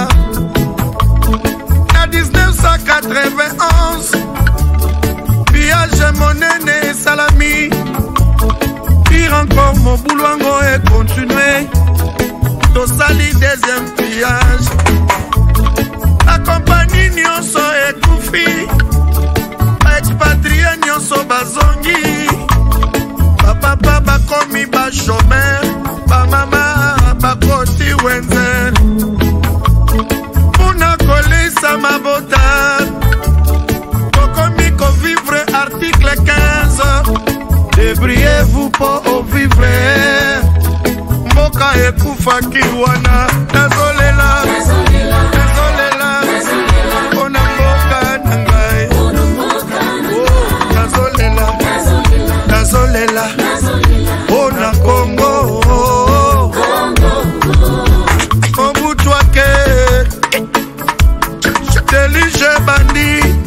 Na 1991 Pillage monene salami. Pire encore mon boulot est continué. Tosali deuxième pillage. La compagnie nyonso ekufi. Expatrié nyonso bazongi. Papa bakomi ba chômeur. Ba mama bakoti wenzel. Puna kolisa mabota. Kokomi ko vivre article 15. Débrouillez-vous pour vivre. Mboka ekufaki wana. Nazolela. Ona mboka nangai. Nazolela. Ona Congo. Obutwake. Telige bandi.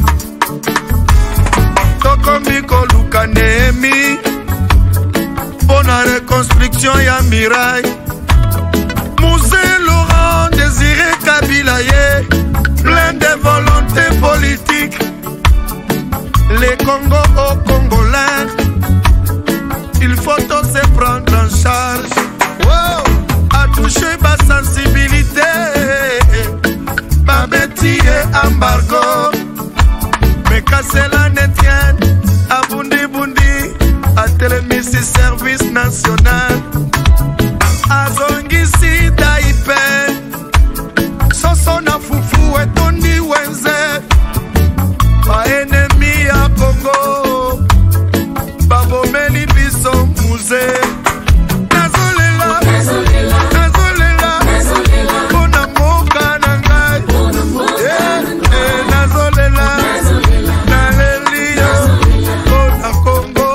Tokomi koluka nemi. Bona reconstruction ya Mirai. Musée Laurent Désiré Kabila ye. Plein de volonté politique. Les Congo aux Congolais. Il faut tous se prendre en charge. Wow. A toucher ma sensibilité. Ma bêtise et embargo. Mais casser la netienne. A bundi bundi. A télémisi service national. A zongisi daipe. Soso na fufu et tondi wenze. Ba ennemi a Congo. Babo meli biso musée. Nazolela. Bona moka nangai. Nazolela. Nalelio. Bona Congo.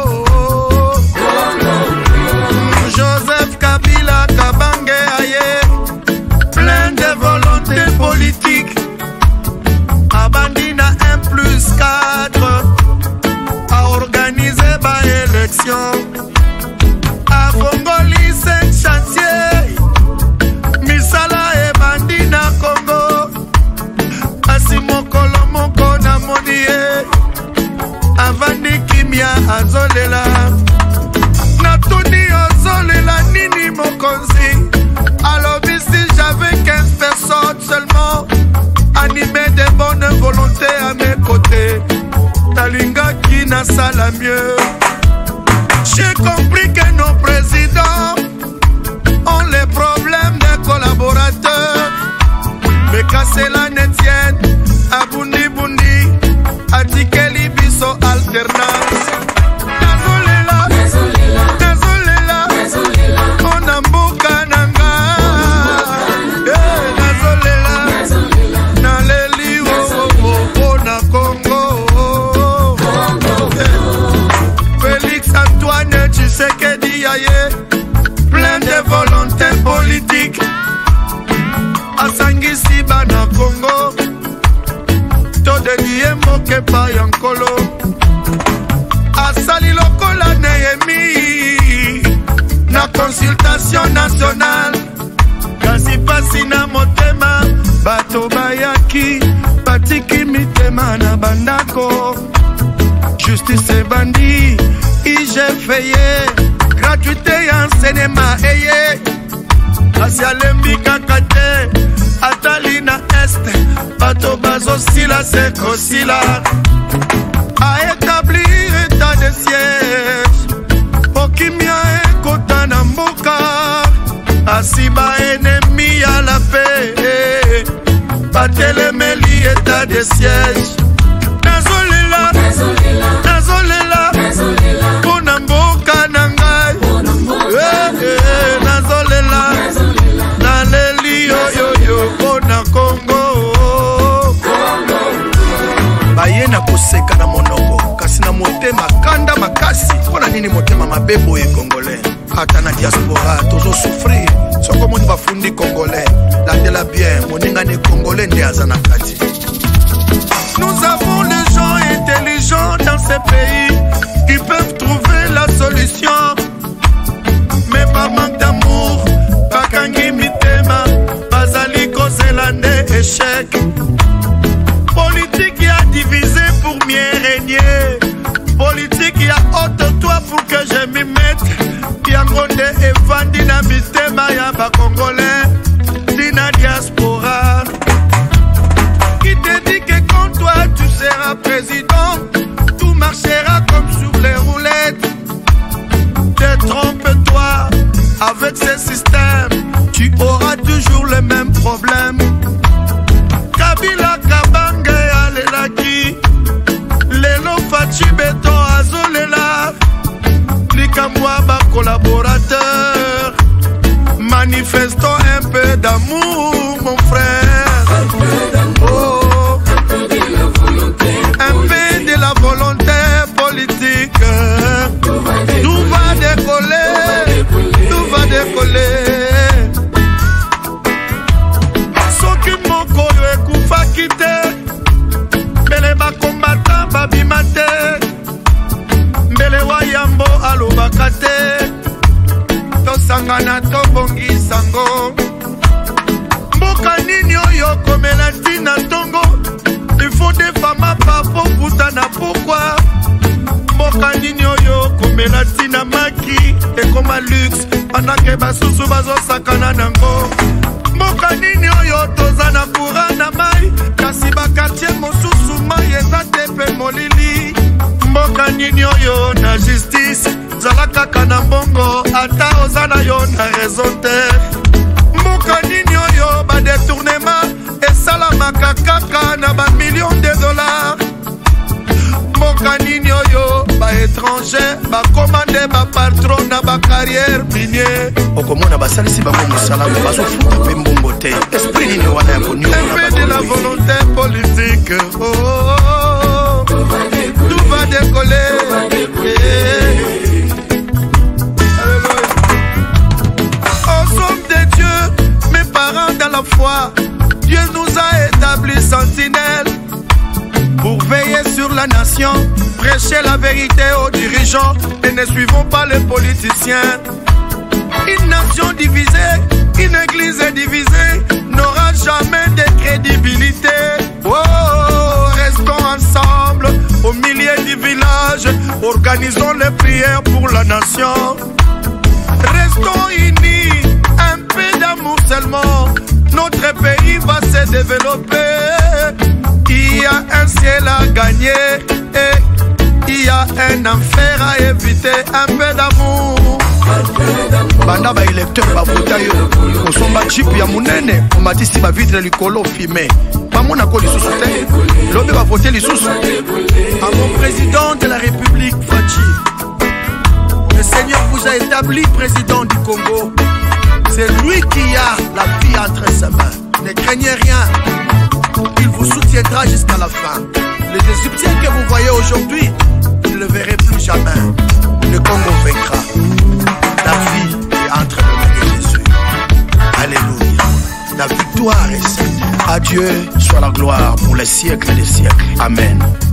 Joseph Kabila Kabange aye. Plein de volonté politique. Abandina 1+4. A organiser ba élection. A Fongoli 5 chantiers. Misala e bandina Congo. Asimo Kolomoko na Monie. Avandi Kimia azolela. Natuni azolela nini mokonzi. Alobi si j'avais 15 personnes seulement. Animé de bonne volonté à mes côtés. Talinga qui n'a ça la mieux. J'ai compris que nos présidents ont les problèmes des collaborateurs. Mais casser la netienne, à Bundi Bundi, à Tikeli Biso alternance. Nazolela, on a mboka nanga. Nazolela, naleli on a Congo. Félix Antoine Tshisekedi aye. Plein de volonté politique. Asangisi bana Congo. Todeliye moke pa yankolo. Asali lokola Nehemi. Na consultation nationale. Kasi pasi na motema. Bato bayaki. Batiki mitema na bandako. Justice bandi. IGFye. Gratuité enseignement eye. Asialembi kakate. Atalina Est. Bato bazo sila seko sila. A établir état de siège. Okimia ekota na mboka. Asiba ennemi à la paix. Batelemeli état de siège. Nazolela. Pona mboka nangai. Nazolela. Naleli yo. Pona Congo. Bayena koseka na monoko. Kasi na motema kanda makasi. Pona nini motema mabebo e Congolais. Ata na diaspora tozo souffrir. Soko moni bafundi Congolais. Landela bien. Moninga ne Congolais nde azana kati. Nous avons des gens intelligents dans ce pays qui peuvent trouver la solution. Mais par manque d'amour, Bakangi Mitema, Bazali Kozelande l'échec. Politique qui a divisé pour mieux régner. Politique qui a haute toi pour que je m'y mette. Yango nde evandi na mitema ya ba Congolais dina diaspora. Qui te dit que quand toi tu seras président, tout marchera comme sur les roulettes. Détrompe-toi avec ce système, tu auras toujours les mêmes problèmes. Kabila Kabange alelaki, lelo Fachi Beto azolela. Likamwa ba collaborateur, manifestons un peu d'amour mon frère. Oh, un peu de la volonté politique. Tout va décoller, tout va décoller. Soki mokolo ekufa kite, mbele ba combattant babimate. Mbele wa yambo alobaka te, tosangana tobongi sango. Mboka nini oyo komela ntina tongo, il faut des femmes pa po kutana pourquoi. Mboka nini oyo komela ntina maki ekoma luxe, pendant basusu bazosakana nango. Mboka nini oyo toza na courant na mai, kasi bakartier mosusu mai eza te pe molili. Mboka nini oyo na justice, zala kaka na mbongo ata oza na yo na raison te. Mboka nini oyo ba détournement esalamaka kaka na ba millions de dollars. Mboka nini oyo ba étranger ba commande ba patron na ba carrière minier. Okomona basalisi bango musala bazofuta pe mbongo te. Esprit nini wana ya konyo de la volonté politique. Oh, oh, oh. Tout va décoller. Au somme de Dieu, mes parents dans la foi, Dieu nous a établis sentinelles pour veiller sur la nation, prêcher la vérité aux dirigeants et ne suivons pas les politiciens. Une nation divisée, une église divisée n'aura jamais de crédibilité. Oh, restons ensemble au milieu du village, organisons les prières pour la nation. Restons unis, un peu d'amour seulement, notre pays va se développer. Il y a un ciel à gagner et il y a un enfer à éviter. Un peu d'amour. Banda ba électeur ba vota yo, osomba chip ya munene, omatisi ba vitre likolo fumé. Bamona ko lisusu te, lobe ba voter lisusu. À mon président de la République Fachi, le Seigneur vous a établi président du Congo. C'est lui qui a la vie entre ses mains. Ne craignez rien, il vous soutiendra jusqu'à la fin. Les Égyptiens que vous voyez aujourd'hui, vous ne le verrez plus jamais. Le Congo vaincra. La vie est entre les mains de Jésus. Alléluia. La victoire est celle. À Dieu soit la gloire pour les siècles des siècles. Amen.